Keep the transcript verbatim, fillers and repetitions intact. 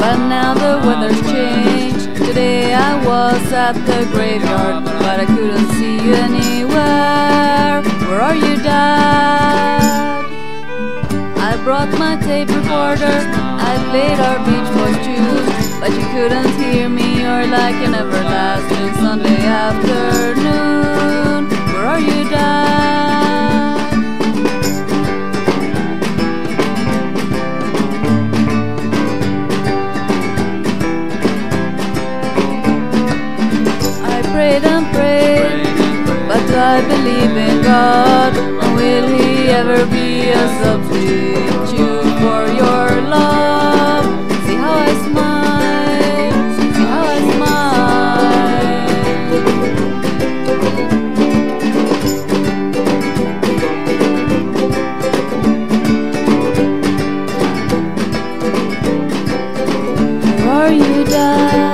But now the weather's changed. Today I was at the graveyard, but I couldn't see you anywhere. Where are you, Dad? I brought my tape recorder, I played our Beach Boys tunes, but you couldn't hear me or like an everlasting Sunday afternoon. Where are you, Dad? I prayed and prayed, but do I believe in God? And will He ever be a substitute for your love? See how I smile, see how I smile. Where are you, Dad?